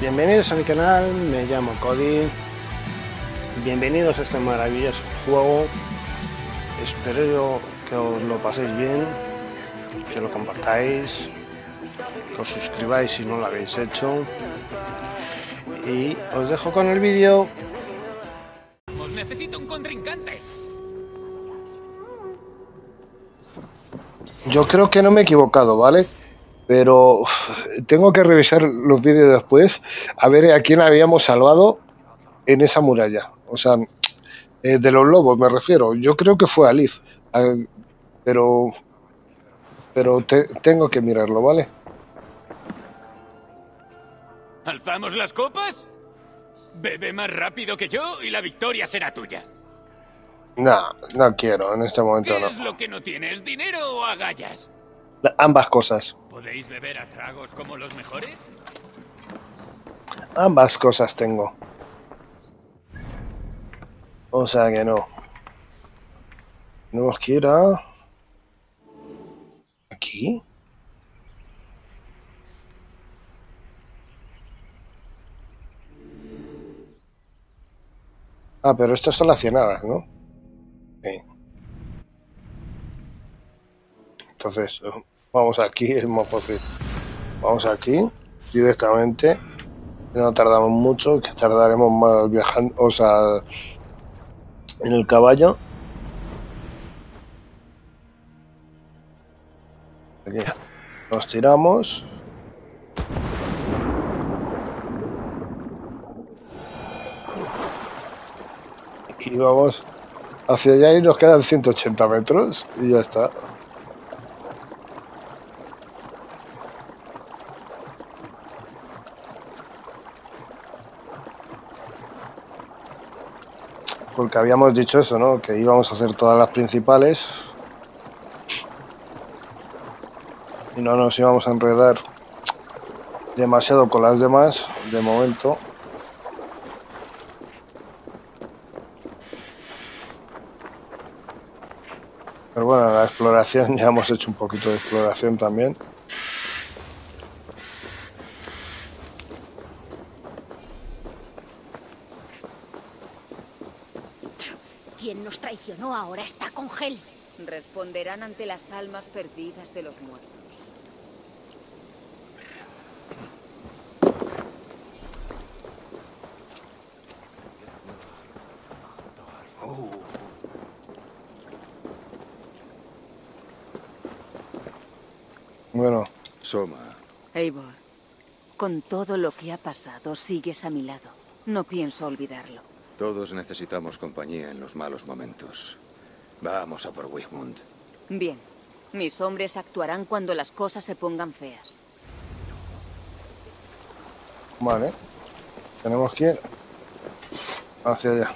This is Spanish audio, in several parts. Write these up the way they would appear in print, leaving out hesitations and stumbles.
Bienvenidos a mi canal, me llamo Cody. Bienvenidos a este maravilloso juego. Espero que os lo paséis bien, que lo compartáis, que os suscribáis si no lo habéis hecho. Y os dejo con el vídeo. Necesito un contrincante. Yo creo que no me he equivocado, ¿vale? Pero tengo que revisar los vídeos después a ver a quién habíamos salvado en esa muralla. O sea, de los lobos me refiero. Yo creo que fue a Liv, pero tengo que mirarlo, ¿vale? ¿Alzamos las copas? Bebe más rápido que yo y la victoria será tuya. No, no quiero, en este momento ¿Qué no. es lo que no tienes, dinero o agallas? Ambas cosas. ¿Podéis beber a tragos como los mejores? Ambas cosas tengo. O sea que no. Tenemos que ir a... ¿Aquí? Ah, pero estas son las cienagas, ¿no? Sí. Entonces, vamos aquí, es más fácil. Vamos aquí, directamente. No tardamos mucho, que tardaremos más viajando, o sea, en el caballo. Aquí. Nos tiramos. Y vamos hacia allá y nos quedan 180 metros y ya está. Porque habíamos dicho eso, ¿no? Que íbamos a hacer todas las principales y no nos íbamos a enredar demasiado con las demás de momento. Pero bueno, la exploración, ya hemos hecho un poquito de exploración también. Quien nos traicionó ahora está con Hel. Responderán ante las almas perdidas de los muertos. Bueno. Soma. Eivor, con todo lo que ha pasado, sigues a mi lado. No pienso olvidarlo. Todos necesitamos compañía en los malos momentos. Vamos a por Wigmund. Bien. Mis hombres actuarán cuando las cosas se pongan feas. Vale. Tenemos que ir hacia allá.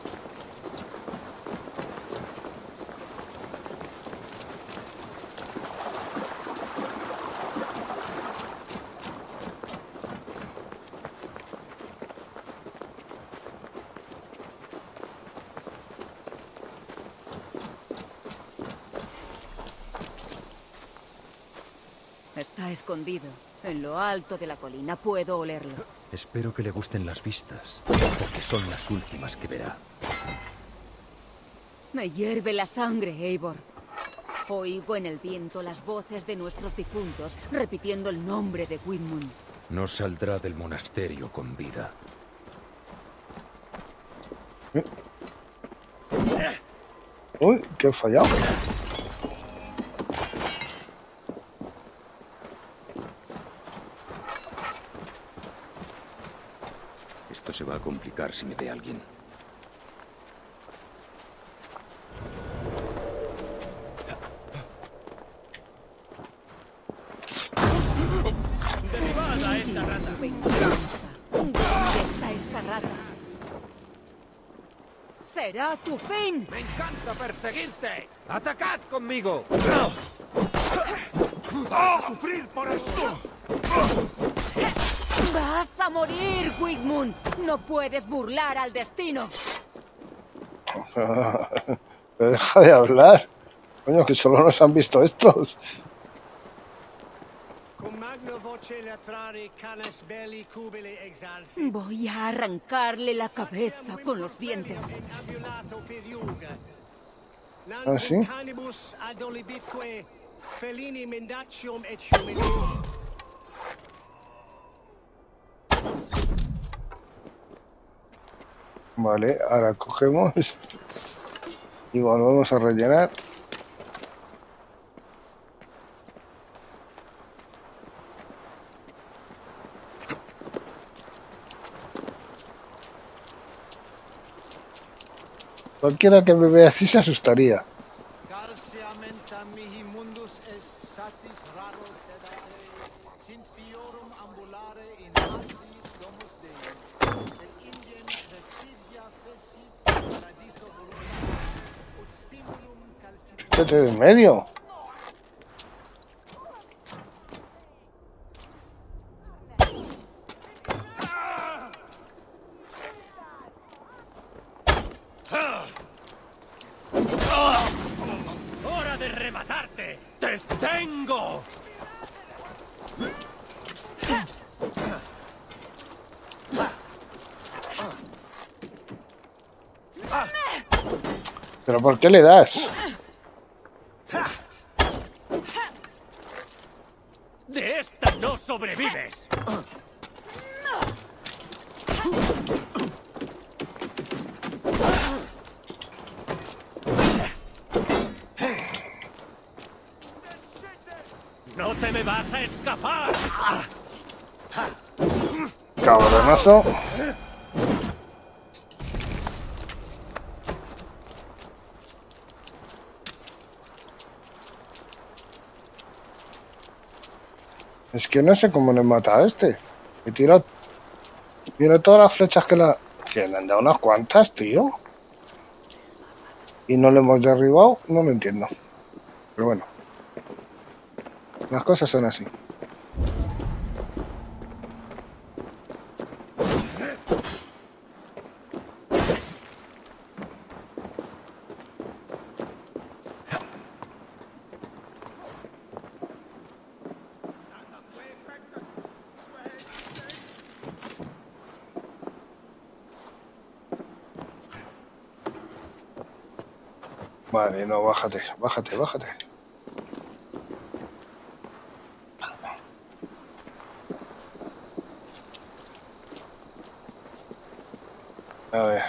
Está escondido. En lo alto de la colina puedo olerlo. Espero que le gusten las vistas, porque son las últimas que verá. Me hierve la sangre, Eivor. Oigo en el viento las voces de nuestros difuntos, repitiendo el nombre de Wigmund. No saldrá del monasterio con vida. Uy, que he fallado. Esto se va a complicar si me ve alguien. ¡Derribad a esa rata! ¿Dónde está esa rata? ¡Será tu fin! ¡Me encanta perseguirte! ¡Atacad conmigo! ¡Vas a sufrir por eso! ¡Vas a morir, Wigmund! No puedes burlar al destino. Pero deja de hablar. Coño, que solo nos han visto estos. Cum magno vot Voy a arrancarle la cabeza con los dientes. ¿Ah, sí? Vale, ahora cogemos y volvemos a rellenar. Cualquiera que me vea así se asustaría. Quítate de en medio. ¡Hora de rematarte! ¡Te tengo! ¿Pero por qué le das? ¡De esta no sobrevives! ¡No te me vas a escapar! Cabronazo. Es que no sé cómo le mata a este. Me tira todas las flechas que le han dado unas cuantas, tío. Y no le hemos derribado, no lo entiendo. Pero bueno. Las cosas son así. Vale, no, bájate, bájate, bájate. A ver.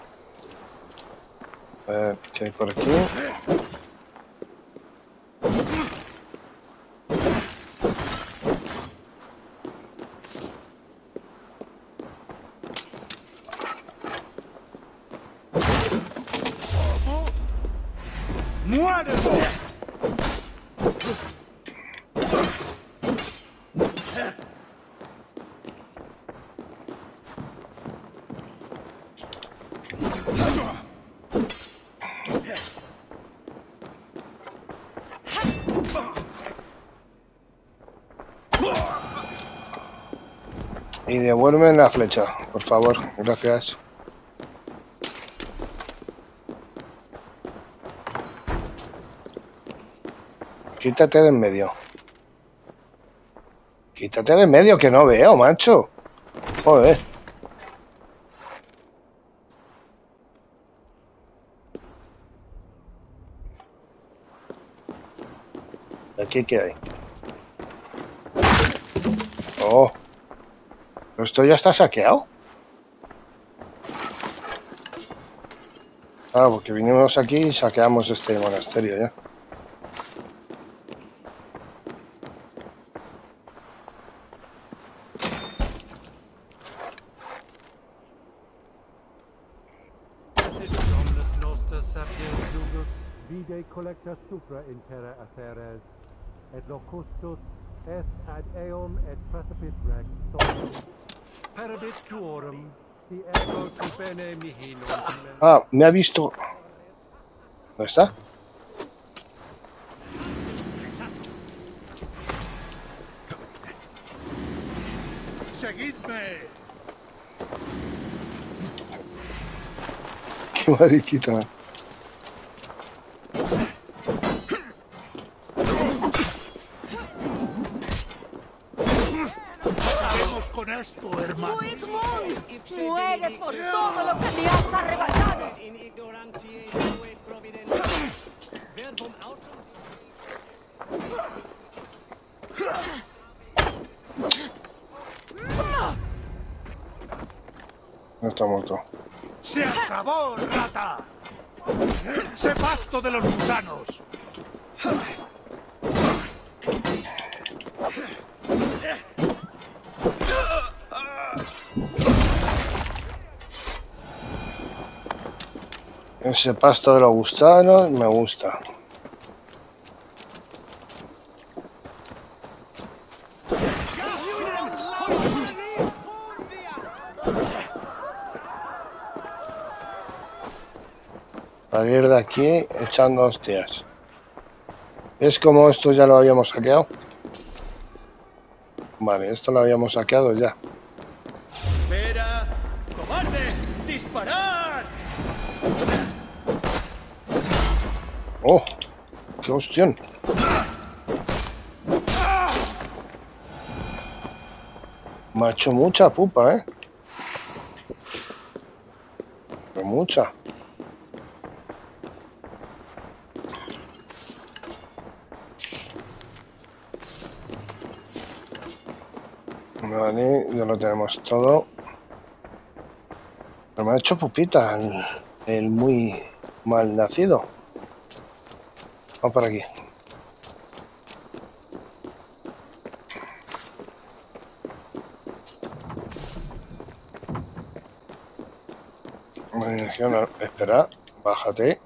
A ver, ¿qué hay por aquí? Y devuelven la flecha, por favor, gracias. Quítate de en medio. Quítate de en medio que no veo, macho. Joder. ¿Aquí qué hay? Oh. ¿Esto ya está saqueado? Claro, porque vinimos aquí y saqueamos este monasterio ya. Collecta supra in terra aferes, et locustus est ad eum et precipit rex solum. Perabit tuorum, si ego tu bene mihi non. Ah, me ha visto. ¿Dónde está? ¡Seguidme! Qué mariquita. con esto, hermano. ¡Wigmund! ¡Muere por todo lo que me has arrebatado! No está muerto. ¡Se acabó, rata! ¡Se pasto de los gusanos! Ese pasto de los gusanos me gusta. Salir de aquí echando hostias. ¿Es como esto ya lo habíamos saqueado? Vale, esto lo habíamos saqueado ya. ¡Espera! ¡Cobarde! ¡Disparad! ¡Oh! ¡Qué hostión! Me ha hecho mucha pupa, ¿eh? Pero mucha. Vale, ya lo tenemos todo. Pero me ha hecho pupita el muy mal nacido. Vamos por aquí. Munición, espera, bájate.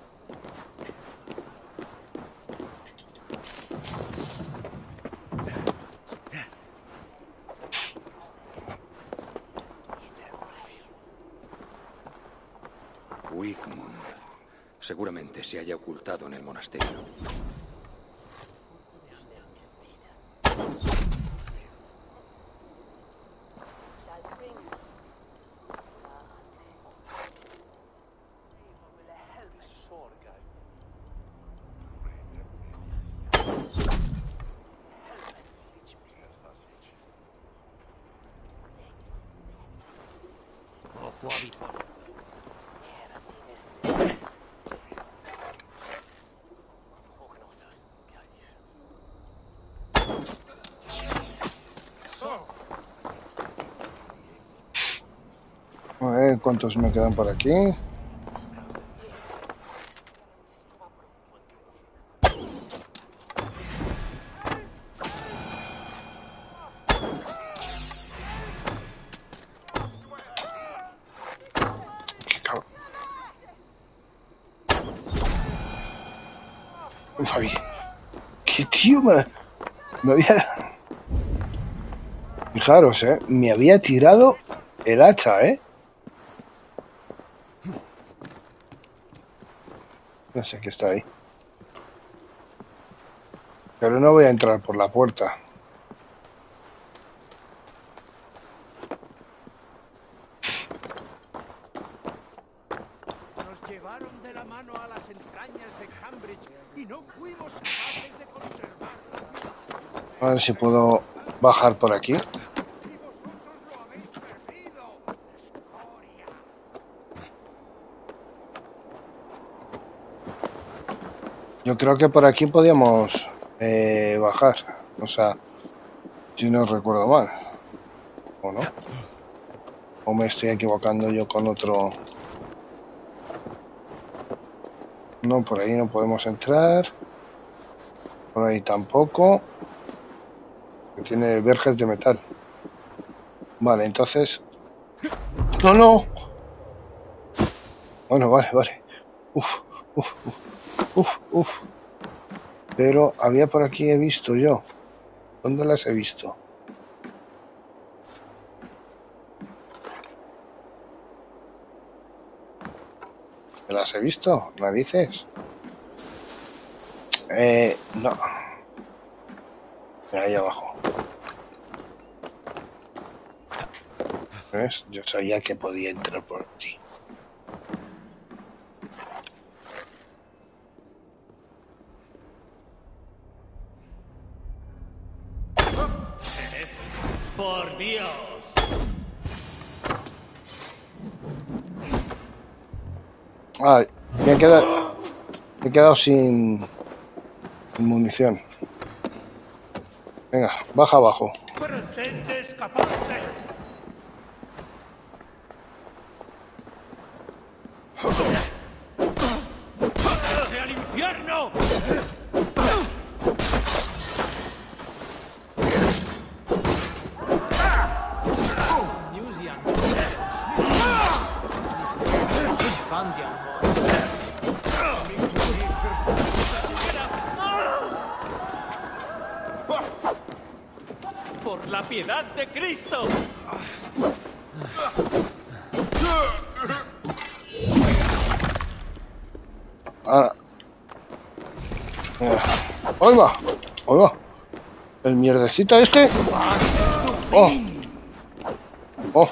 Wigmund. Seguramente se haya ocultado en el monasterio. Ojo a Vitor. A ver cuántos me quedan por aquí. Qué cabrón. Fabi. Qué tío me había... Fijaros, me había tirado el hacha, No sé qué está ahí. Pero no voy a entrar por la puerta. Nos llevaron de la mano a las entrañas de Cambridge y no fuimos capaces de conservarlo. A ver si puedo bajar por aquí. Y vosotros lo habéis perdido. Escoria. Yo creo que por aquí podíamos bajar. O sea, si no recuerdo mal. ¿O no? ¿O me estoy equivocando yo con otro? No, por ahí no podemos entrar. Por ahí tampoco. Que tiene verjas de metal. Vale, entonces... ¡No, no! Bueno, vale. Uf. Pero había por aquí, he visto yo. ¿Dónde las he visto? ¿Me las he visto? ¿Narices? No. Ahí abajo. ¿Ves? Yo sabía que podía entrar por aquí. Por Dios. Ay, me he quedado sin munición. Venga, baja abajo. Pretende escaparse. ¡Vete al infierno! ¡Por la piedad de Cristo! Ahora. Mira. ¡Oiga! ¡Oiga! ¿El mierdecito este? ¡Oh! ¡Oh!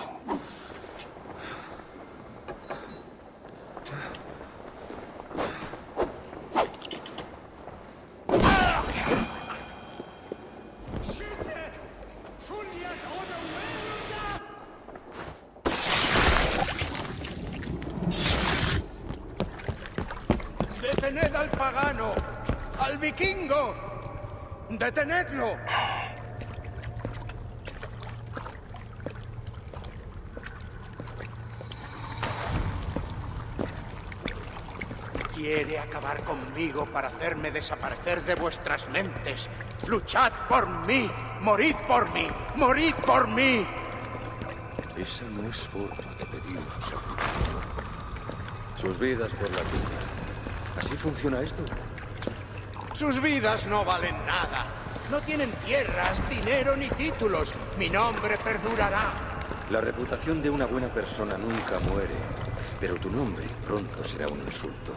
¡Detened al pagano! ¡Al vikingo! ¡Detenedlo! Quiere acabar conmigo para hacerme desaparecer de vuestras mentes. ¡Luchad por mí! ¡Morid por mí! ¡Morid por mí! Esa no es forma de pedir un sacrificio. Sus vidas por la tierra. ¿Así funciona esto? Sus vidas no valen nada. No tienen tierras, dinero ni títulos. Mi nombre perdurará. La reputación de una buena persona nunca muere, pero tu nombre pronto será un insulto.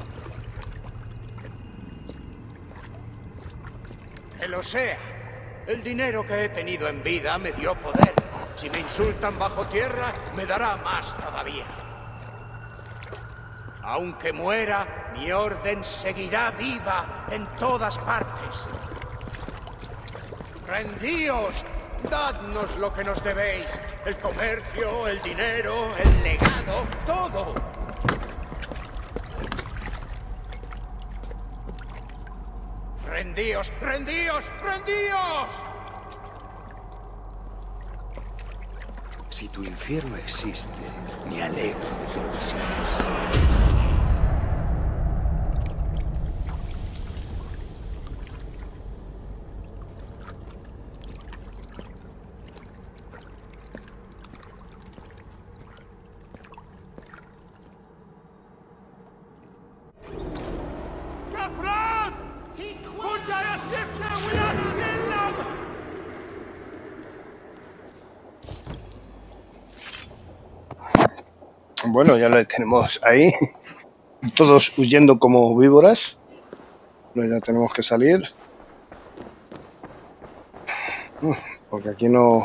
Que lo sea. El dinero que he tenido en vida me dio poder. Si me insultan bajo tierra, me dará más todavía. Aunque muera, mi orden seguirá viva en todas partes. ¡Rendíos! ¡Dadnos lo que nos debéis! El comercio, el dinero, el legado, todo. ¡Rendíos! ¡Rendíos! ¡Rendíos! Si tu infierno existe, me alegro de que lo visites. Bueno, ya lo tenemos ahí. Todos huyendo como víboras. Pero ya tenemos que salir. Porque aquí no...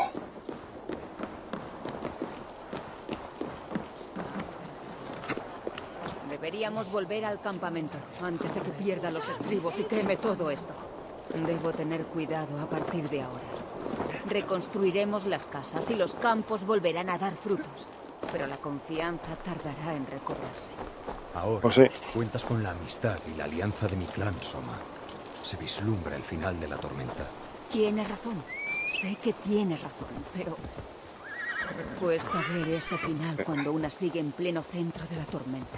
Deberíamos volver al campamento antes de que pierda los estribos y queme todo esto. Debo tener cuidado a partir de ahora. Reconstruiremos las casas y los campos volverán a dar frutos. Pero la confianza tardará en recobrarse. Ahora Pues sí. cuentas con la amistad y la alianza de mi clan, Soma. Se vislumbra el final de la tormenta. Tienes razón. Sé que tienes razón, pero... cuesta ver ese final cuando una sigue en pleno centro de la tormenta.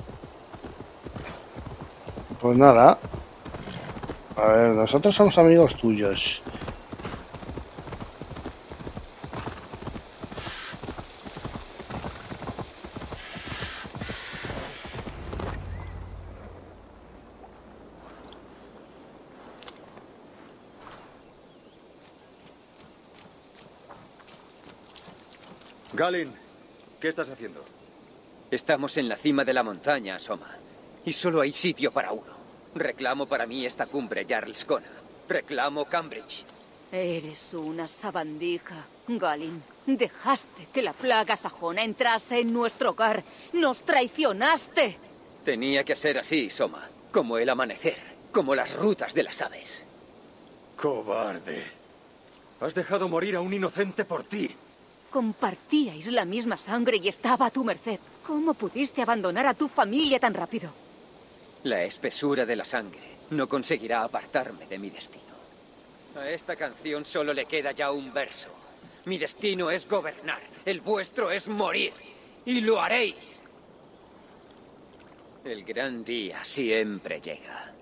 Pues nada. A ver, nosotros somos amigos tuyos. Galin, ¿qué estás haciendo? Estamos en la cima de la montaña, Soma. Y solo hay sitio para uno. Reclamo para mí esta cumbre, Jarlskona. Reclamo Cambridge. Eres una sabandija, Galin. Dejaste que la plaga sajona entrase en nuestro hogar. ¡Nos traicionaste! Tenía que ser así, Soma. Como el amanecer. Como las rutas de las aves. ¡Cobarde! Has dejado morir a un inocente por ti. Compartíais la misma sangre y estaba a tu merced. ¿Cómo pudiste abandonar a tu familia tan rápido? La espesura de la sangre no conseguirá apartarme de mi destino. A esta canción solo le queda ya un verso. Mi destino es gobernar, el vuestro es morir. Y lo haréis. El gran día siempre llega.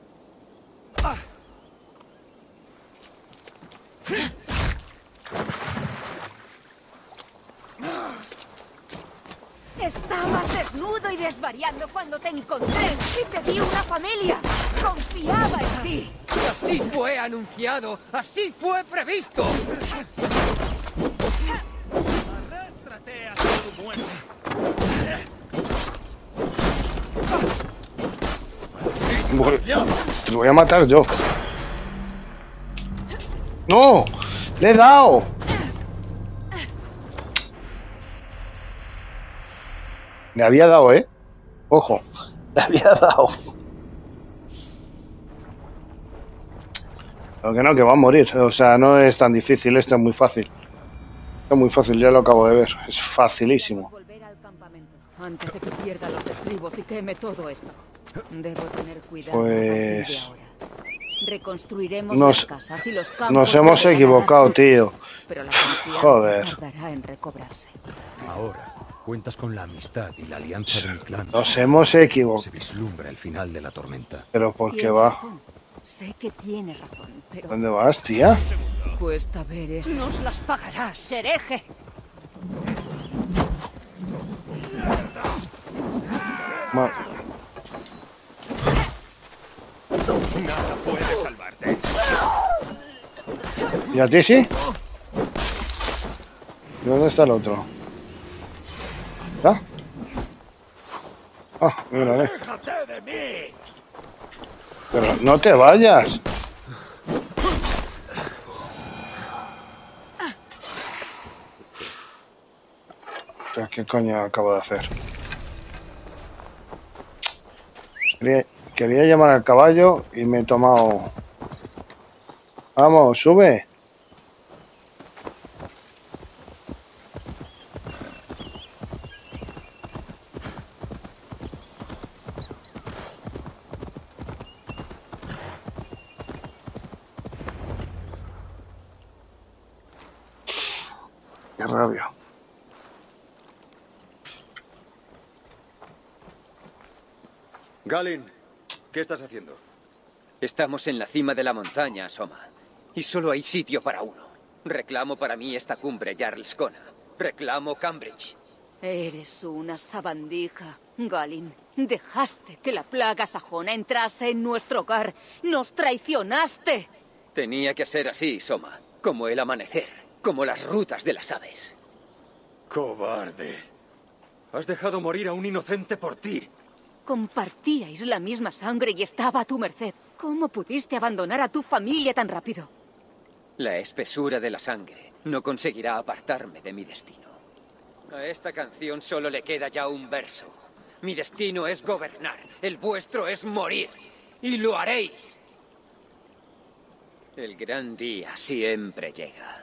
Estabas desnudo y desvariando cuando te encontré y te di una familia. Confiaba en ti. Así fue anunciado, así fue previsto. Arrástrate hasta tu muerte. Te lo voy a matar yo. ¡No! ¡Le he dado! Le había dado, ¿eh? Ojo, le había dado. Pero que no, que va a morir. O sea, no es tan difícil, esto es muy fácil. Es muy fácil, ya lo acabo de ver. Es facilísimo. Volver al campamento antes de que pierda los estribos y queme todo esto. Debo tener cuidado a partir de ahora. Reconstruiremos las casas y los campos. Nos hemos equivocado, tío. Pero la confianza Joder. tardará en recobrarse. Ahora cuentas con la amistad y la alianza de mi clan. Nos hemos equivocado. Se vislumbra el final de la tormenta. Pero ¿por qué va? Sé que tiene razón, pero ¿Dónde vas, tía? cuesta ver esto. Nos las pagarás, hereje. Nada puede salvarte. ¿Y a ti sí? ¿Y dónde está el otro? ¿Está? Ah, mírale. ¡Déjate de mí! Pero no te vayas. O sea, ¿qué coño acabo de hacer? Quería llamar al caballo y me he tomado... Vamos, sube. Qué rabia. Galin, ¿qué estás haciendo? Estamos en la cima de la montaña, Soma. Y solo hay sitio para uno. Reclamo para mí esta cumbre, Jarls Kona. Reclamo Cambridge. Eres una sabandija, Galin. Dejaste que la plaga sajona entrase en nuestro hogar. ¡Nos traicionaste! Tenía que ser así, Soma. Como el amanecer. Como las rutas de las aves. ¡Cobarde! Has dejado morir a un inocente por ti. Compartíais la misma sangre y estaba a tu merced. ¿Cómo pudiste abandonar a tu familia tan rápido? La espesura de la sangre no conseguirá apartarme de mi destino. A esta canción solo le queda ya un verso. Mi destino es gobernar, el vuestro es morir. Y lo haréis. El gran día siempre llega.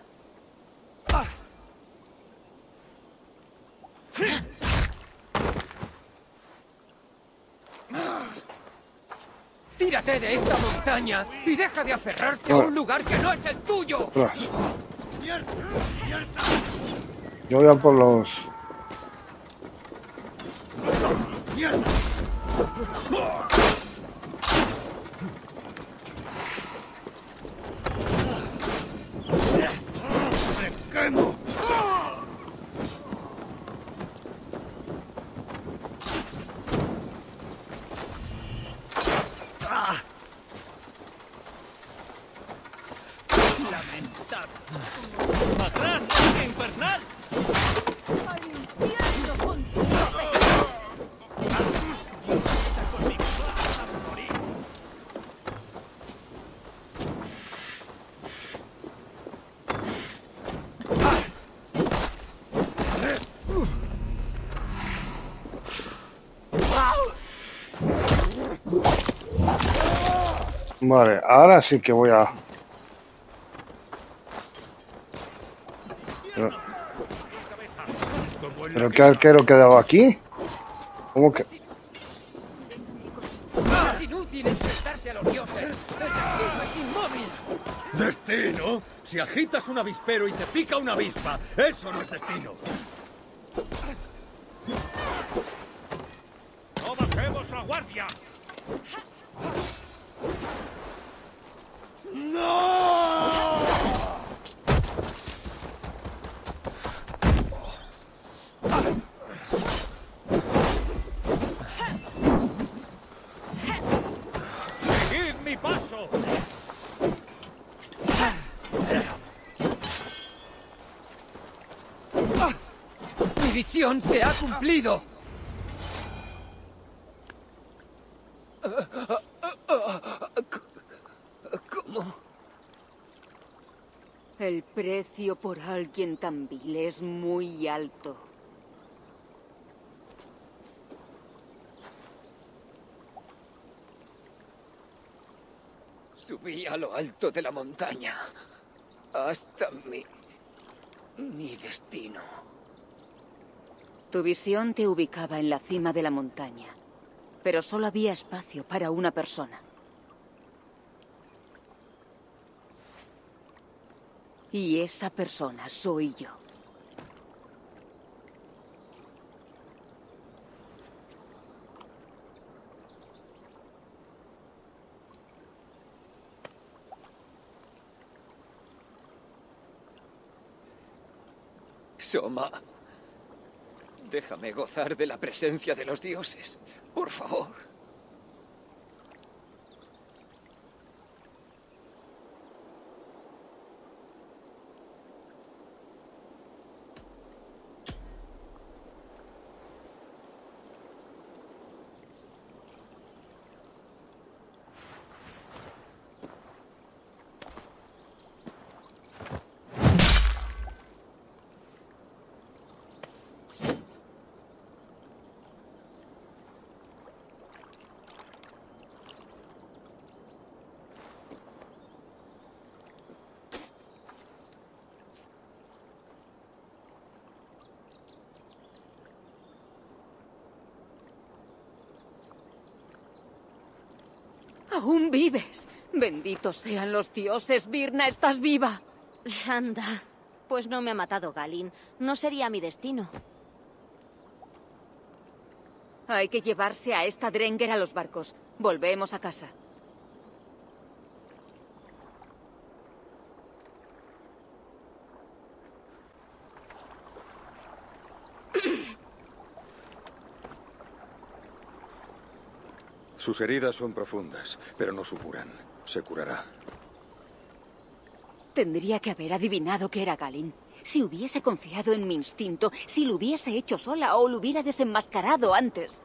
¡Tírate de esta montaña y deja de aferrarte a un lugar que no es el tuyo! Ostras. Yo voy a por los... Lamentable. ¡Atrás, infernal! ¡Al infierno con tu Está conmigo, vas a morir. Vale, ahora sí que voy a... ¿Pero qué arquero quedaba aquí? ¿Cómo que...? Es inútil enfrentarse a los dioses. El destino es inmóvil. ¿Destino? Si agitas un avispero y te pica una avispa, eso no es destino. ¡No bajemos la guardia! ¡Seguid mi paso! Mi visión se ha cumplido. ¿Cómo? El precio por alguien tan vil es muy alto. Subí a lo alto de la montaña. Hasta mi destino. Tu visión te ubicaba en la cima de la montaña, pero solo había espacio para una persona. Y esa persona soy yo. Soma, déjame gozar de la presencia de los dioses, por favor. ¡Aún vives! Benditos sean los dioses, Virna, estás viva. Anda, pues no me ha matado Galin. No sería mi destino. Hay que llevarse a esta Drenger a los barcos. Volvemos a casa. Sus heridas son profundas, pero no supuran. Se curará. Tendría que haber adivinado que era Galin. Si hubiese confiado en mi instinto, si lo hubiese hecho sola o lo hubiera desenmascarado antes.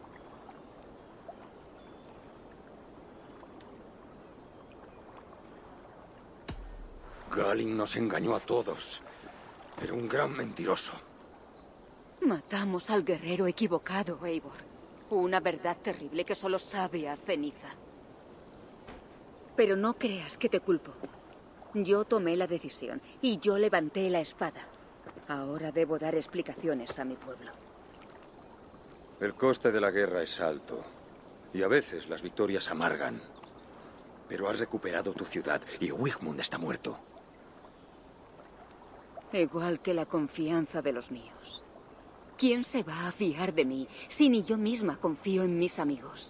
Galin nos engañó a todos. Era un gran mentiroso. Matamos al guerrero equivocado, Eivor. Una verdad terrible que solo sabe a ceniza. Pero no creas que te culpo. Yo tomé la decisión y yo levanté la espada. Ahora debo dar explicaciones a mi pueblo. El coste de la guerra es alto. Y a veces las victorias amargan. Pero has recuperado tu ciudad y Wigmund está muerto. Igual que la confianza de los míos. ¿Quién se va a fiar de mí si ni yo misma confío en mis amigos?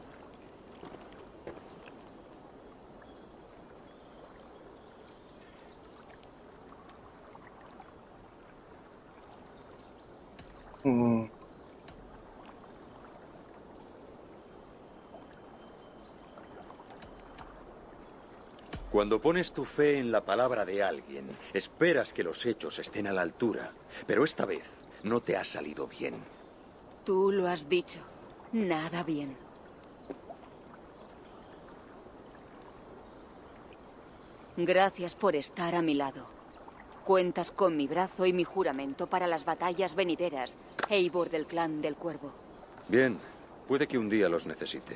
Cuando pones tu fe en la palabra de alguien, esperas que los hechos estén a la altura. Pero esta vez no te ha salido bien. Tú lo has dicho. Nada bien. Gracias por estar a mi lado. Cuentas con mi brazo y mi juramento para las batallas venideras, Eivor del clan del Cuervo. Bien, puede que un día los necesite.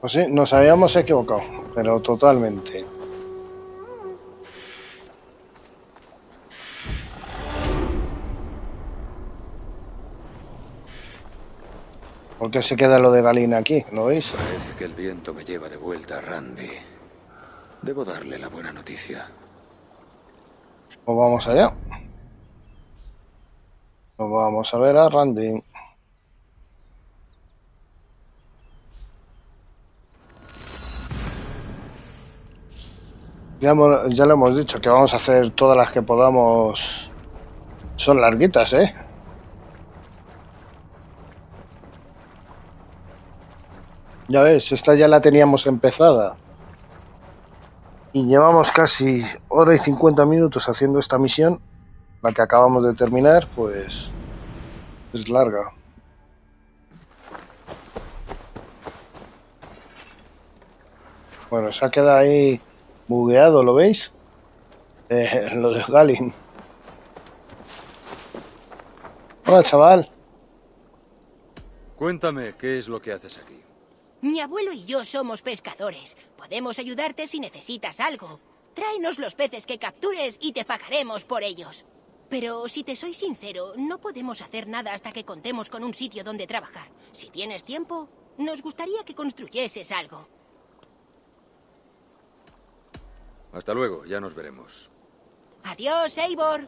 Pues sí, nos habíamos equivocado, pero totalmente. ¿Por qué se queda lo de Galin aquí? ¿Lo veis? Parece que el viento me lleva de vuelta a Randvi. Debo darle la buena noticia. Pues vamos allá. Nos vamos a ver a Randy. Ya le hemos dicho que vamos a hacer todas las que podamos. Son larguitas, ¿eh? Ya ves, esta ya la teníamos empezada. Y llevamos casi hora y 50 minutos haciendo esta misión. La que acabamos de terminar, pues es larga. Bueno, se ha quedado ahí bugueado, ¿lo veis? Lo de Galin. Hola, chaval. Cuéntame, ¿qué es lo que haces aquí? Mi abuelo y yo somos pescadores. Podemos ayudarte si necesitas algo. Tráenos los peces que captures y te pagaremos por ellos. Pero si te soy sincero, no podemos hacer nada hasta que contemos con un sitio donde trabajar. Si tienes tiempo, nos gustaría que construyeses algo. Hasta luego, ya nos veremos. Adiós, Eivor.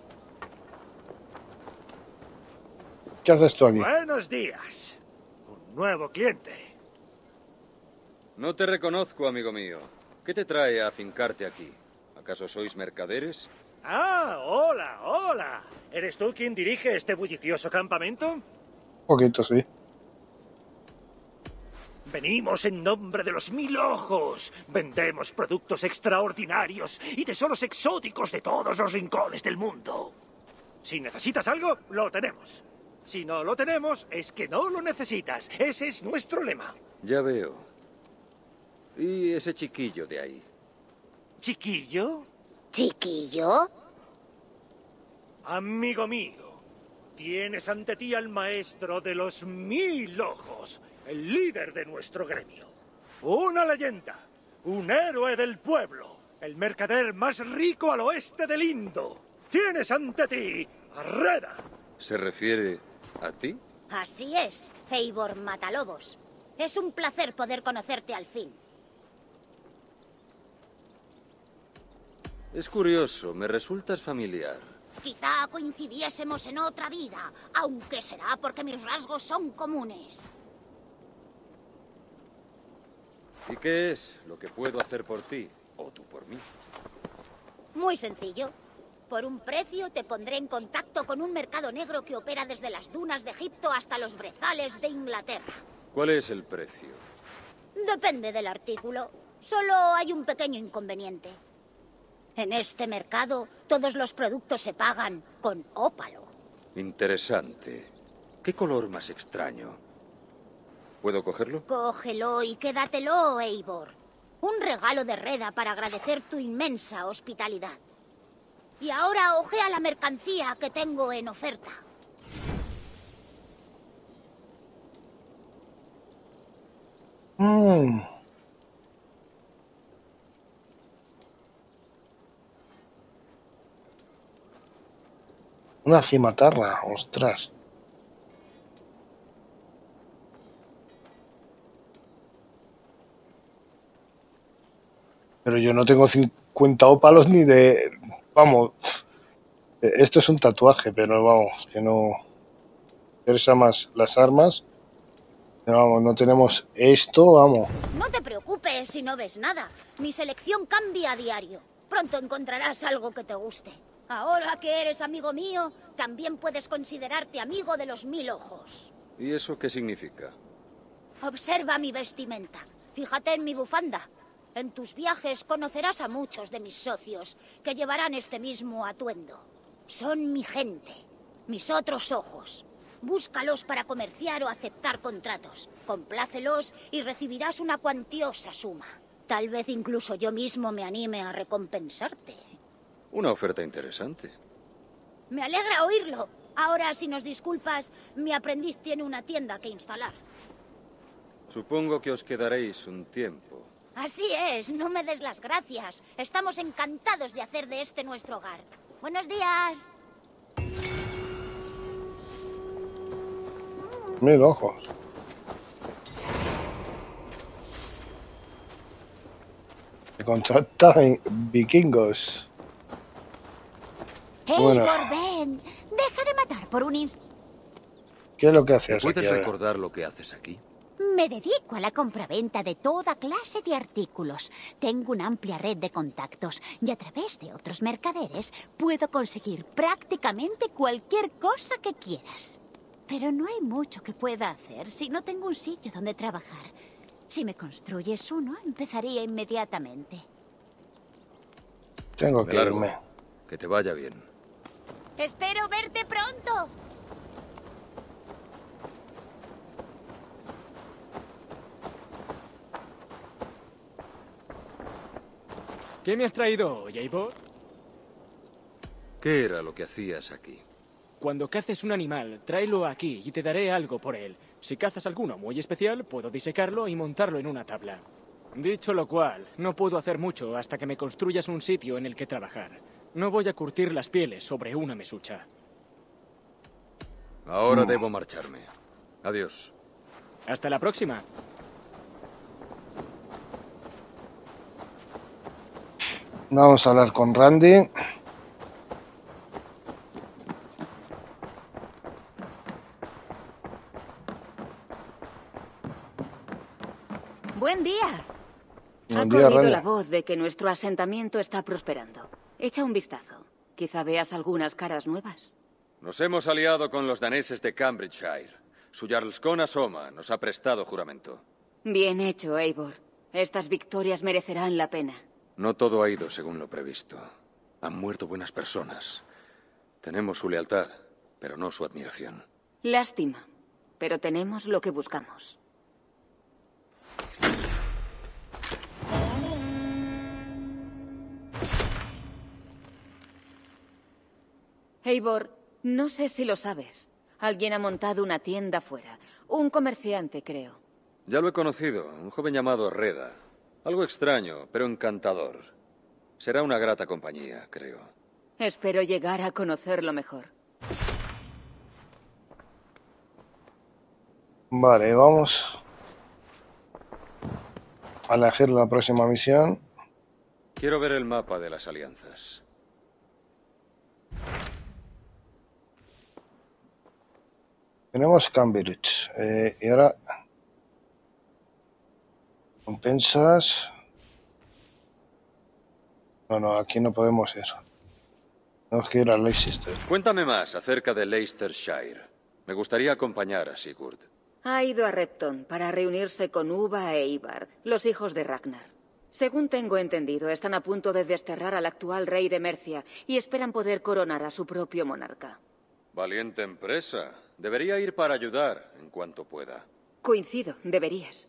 ¿Qué haces tú aquí? Buenos días. Un nuevo cliente. No te reconozco, amigo mío. ¿Qué te trae a afincarte aquí? ¿Acaso sois mercaderes? Ah, hola, hola. ¿Eres tú quien dirige este bullicioso campamento? Un poquito, sí. Venimos en nombre de los 1000 ojos. Vendemos productos extraordinarios y tesoros exóticos de todos los rincones del mundo. Si necesitas algo, lo tenemos. Si no lo tenemos, es que no lo necesitas. Ese es nuestro lema. Ya veo. ¿Y ese chiquillo de ahí? ¿Chiquillo? ¿Chiquillo? Amigo mío, tienes ante ti al maestro de los 1000 ojos, el líder de nuestro gremio. Una leyenda, un héroe del pueblo, el mercader más rico al oeste del Indo. Tienes ante ti a Reda. ¿Se refiere a ti? Así es, Eivor Matalobos. Es un placer poder conocerte al fin. Es curioso, me resultas familiar. Quizá coincidiésemos en otra vida, aunque será porque mis rasgos son comunes. ¿Y qué es lo que puedo hacer por ti, o tú por mí? Muy sencillo. Por un precio te pondré en contacto con un mercado negro que opera desde las dunas de Egipto hasta los brezales de Inglaterra. ¿Cuál es el precio? Depende del artículo. Solo hay un pequeño inconveniente. En este mercado, todos los productos se pagan con ópalo. Interesante. ¿Qué color más extraño? ¿Puedo cogerlo? Cógelo y quédatelo, Eivor. Un regalo de Reda para agradecer tu inmensa hospitalidad. Y ahora ojea la mercancía que tengo en oferta. Una cimatarra, ostras. Pero yo no tengo 50 ópalos ni de... Vamos, esto es un tatuaje, pero vamos, que no... interesa más las armas. Pero vamos, no tenemos esto, vamos. No te preocupes si no ves nada. Mi selección cambia a diario. Pronto encontrarás algo que te guste. Ahora que eres amigo mío, también puedes considerarte amigo de los 1000 ojos. ¿Y eso qué significa? Observa mi vestimenta. Fíjate en mi bufanda. En tus viajes conocerás a muchos de mis socios que llevarán este mismo atuendo. Son mi gente, mis otros ojos. Búscalos para comerciar o aceptar contratos. Complácelos y recibirás una cuantiosa suma. Tal vez incluso yo mismo me anime a recompensarte. Una oferta interesante. Me alegra oírlo. Ahora, si nos disculpas, mi aprendiz tiene una tienda que instalar. Supongo que os quedaréis un tiempo. Así es, no me des las gracias. Estamos encantados de hacer de este nuestro hogar. Buenos días. 1000 ojos. Se contrata en vikingos. Eivor, ven. Deja de matar por un instante. ¿Qué es lo que haces ¿Puedes aquí? A ver. recordar lo que haces aquí? Me dedico a la compraventa de toda clase de artículos. Tengo una amplia red de contactos y a través de otros mercaderes puedo conseguir prácticamente cualquier cosa que quieras. Pero no hay mucho que pueda hacer si no tengo un sitio donde trabajar. Si me construyes uno, empezaría inmediatamente. Tengo Me que largo. irme. Que te vaya bien. Espero verte pronto. ¿Qué me has traído hoy, Eivor? ¿Qué era lo que hacías aquí? Cuando caces un animal, tráelo aquí y te daré algo por él. Si cazas alguno muy especial, puedo disecarlo y montarlo en una tabla. Dicho lo cual, no puedo hacer mucho hasta que me construyas un sitio en el que trabajar. No voy a curtir las pieles sobre una mesucha. Ahora debo marcharme. Adiós. Hasta la próxima. Vamos a hablar con Randy. Buen día. Buen Ha día, corrido Randy. la voz de que nuestro asentamiento está prosperando. Echa un vistazo. Quizá veas algunas caras nuevas. Nos hemos aliado con los daneses de Cambridgeshire. Su Jarlskona Soma nos ha prestado juramento. Bien hecho, Eivor. Estas victorias merecerán la pena. No todo ha ido según lo previsto. Han muerto buenas personas. Tenemos su lealtad, pero no su admiración. Lástima, pero tenemos lo que buscamos. Eivor, no sé si lo sabes. Alguien ha montado una tienda fuera. Un comerciante, creo. Ya lo he conocido, un joven llamado Reda. Algo extraño, pero encantador. Será una grata compañía, creo. Espero llegar a conocerlo mejor. Vale, vamos a elegir la próxima misión. Quiero ver el mapa de las alianzas. Tenemos Cambridge. Y ahora... Compensas... No, aquí no podemos ir. Tenemos que ir a Leicester. Cuéntame más acerca de Leicestershire. Me gustaría acompañar a Sigurd. Ha ido a Repton para reunirse con Uva e Ivar, los hijos de Ragnar. Según tengo entendido, están a punto de desterrar al actual rey de Mercia y esperan poder coronar a su propio monarca. Valiente empresa. Debería ir para ayudar en cuanto pueda. Coincido, deberías.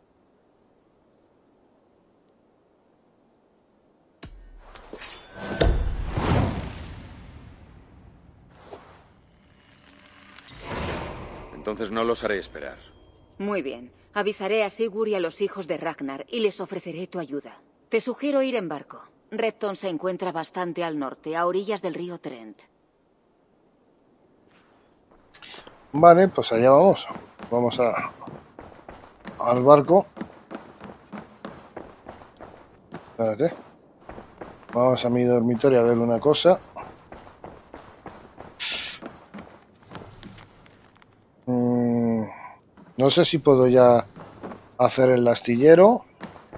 Entonces no los haré esperar. Muy bien. Avisaré a Sigurd y a los hijos de Ragnar y les ofreceré tu ayuda. Te sugiero ir en barco. Repton se encuentra bastante al norte, a orillas del río Trent. Vale, pues allá vamos. Vamos al barco. Espérate. Vamos a mi dormitorio a ver una cosa. No sé si puedo ya hacer el astillero.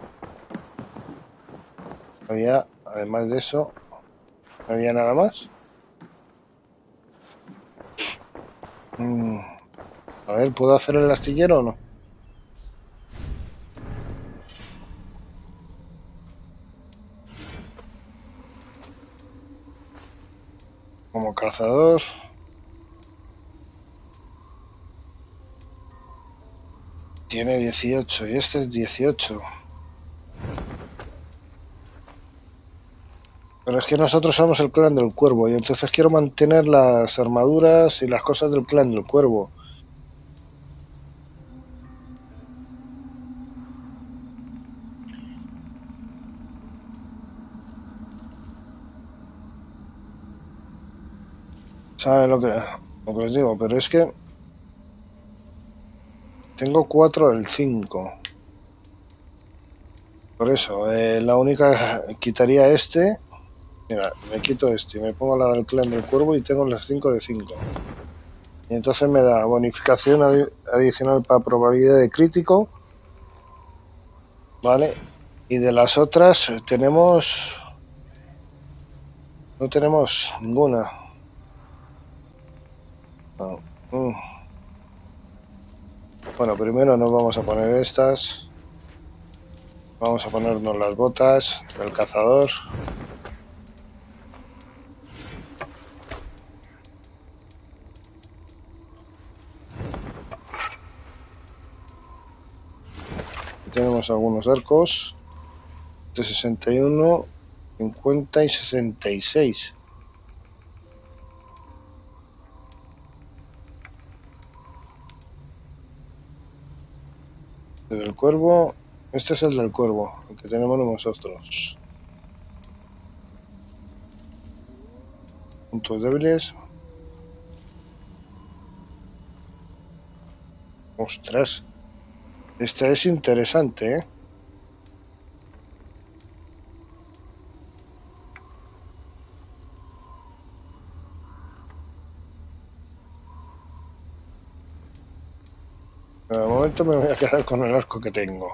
Además de eso, no había nada más. A ver, ¿puedo hacer el astillero o no? Como cazador. Tiene 18 y este es 18. Pero es que nosotros somos el clan del cuervo y entonces quiero mantener las armaduras y las cosas del clan del cuervo. ¿Saben lo que os digo? Pero es que tengo 4 del 5. Por eso, la única quitaría este. Mira, me quito este y me pongo la del clan del cuervo y tengo las 5 de 5. Y entonces me da bonificación adicional para probabilidad de crítico. Vale. Y de las otras tenemos... No tenemos ninguna. No. Bueno, primero nos vamos a poner estas. Vamos a ponernos las botas del cazador. Aquí tenemos algunos arcos de 61, 50 y 66. Del cuervo, este es el del cuervo, el que tenemos nosotros. Puntos débiles. Ostras, este es interesante, ¿eh? De momento me voy a quedar con el arco que tengo.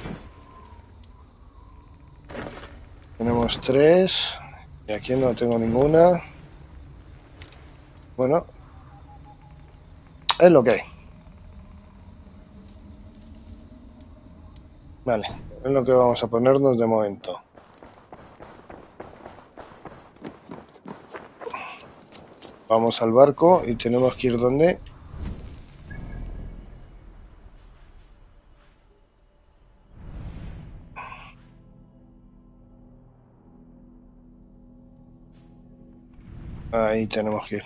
Tenemos 3 y aquí no tengo ninguna. Bueno, es lo que hay. Vale, es lo que vamos a ponernos de momento. Vamos al barco y tenemos que ir donde... Ahí tenemos que ir.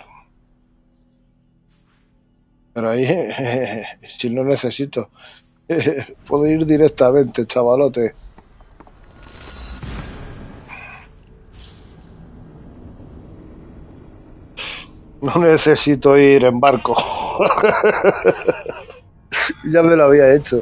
Pero ahí, si no necesito, puedo ir directamente, chavalote. No necesito ir en barco. Ya me lo había hecho.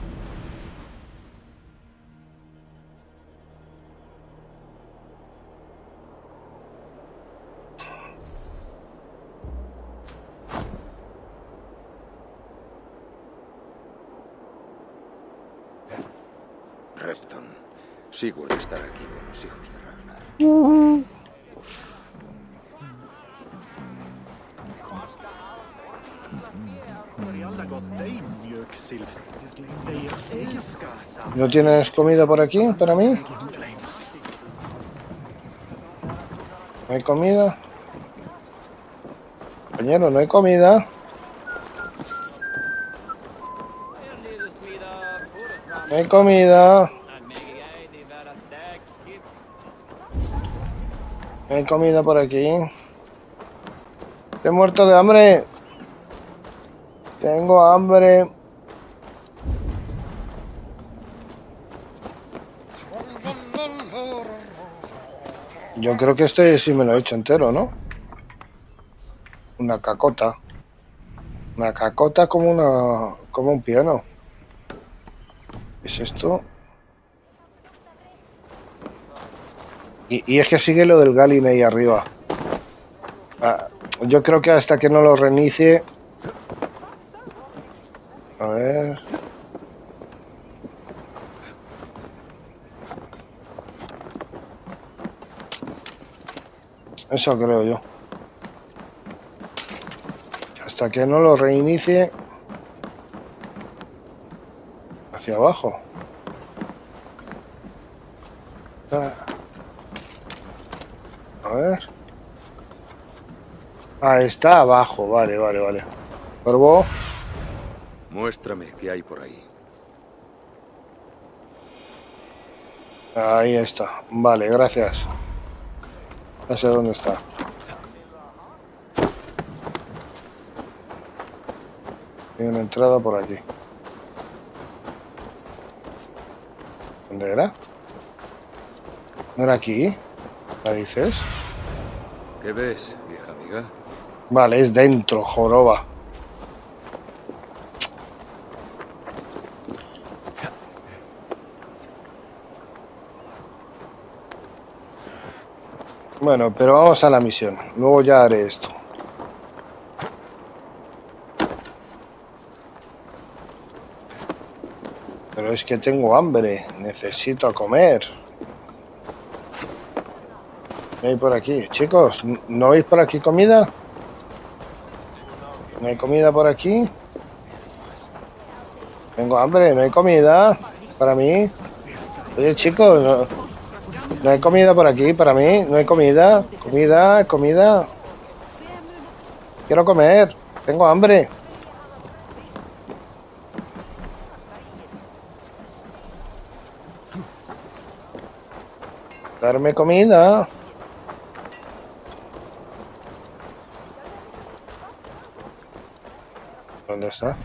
Repton, Sigurd estará aquí con los hijos de Ragnar. ¿No tienes comida por aquí para mí? ¿No hay comida? Compañero, no hay comida. No hay comida. No hay comida por aquí. Estoy muerto de hambre. Tengo hambre. Yo creo que este sí me lo he hecho entero, ¿no? Una cacota. Una cacota como un piano. ¿Qué es esto? Y es que sigue lo del Galin ahí arriba. Yo creo que hasta que no lo reinicie... A ver... Eso creo yo. Hasta que no lo reinicie... Hacia abajo. A ver. Ah, está abajo. Vale, vale, vale. Cuervo. Muéstrame qué hay por ahí. Ahí está. Vale, gracias. No sé dónde está. Hay una entrada por aquí. ¿Dónde era? ¿No era aquí? ¿La dices? ¿Qué ves, vieja amiga? Vale, es dentro, joroba. Bueno, pero vamos a la misión. Luego ya haré esto. Pero es que tengo hambre. Necesito comer. ¿No hay por aquí? Chicos, ¿no veis por aquí comida? ¿No hay comida por aquí? Tengo hambre, no hay comida para mí. Oye, chicos, no hay comida por aquí para mí. No hay comida. Comida. Quiero comer. Tengo hambre. Darme comida. ¿Dónde está?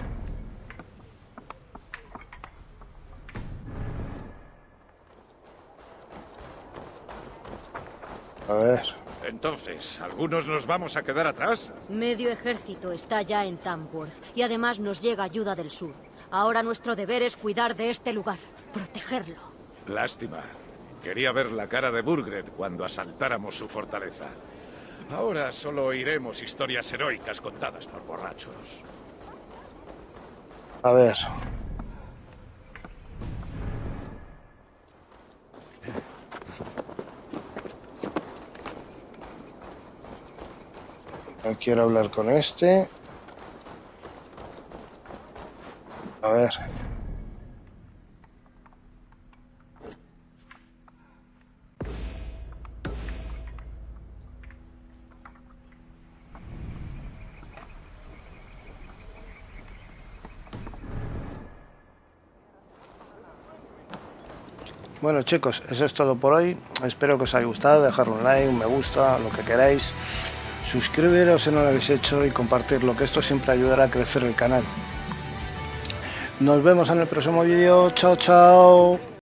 A ver. Entonces, ¿algunos nos vamos a quedar atrás? Medio ejército está ya en Tamworth y además nos llega ayuda del sur. Ahora nuestro deber es cuidar de este lugar, protegerlo. Lástima. Quería ver la cara de Burgred cuando asaltáramos su fortaleza. Ahora solo oiremos historias heroicas contadas por borrachos. A ver. No quiero hablar con este. A ver. Bueno, chicos, eso es todo por hoy. Espero que os haya gustado. Dejar un like, un me gusta, lo que queráis. Suscribiros si no lo habéis hecho y compartirlo, que esto siempre ayudará a crecer el canal. Nos vemos en el próximo vídeo. Chao, chao.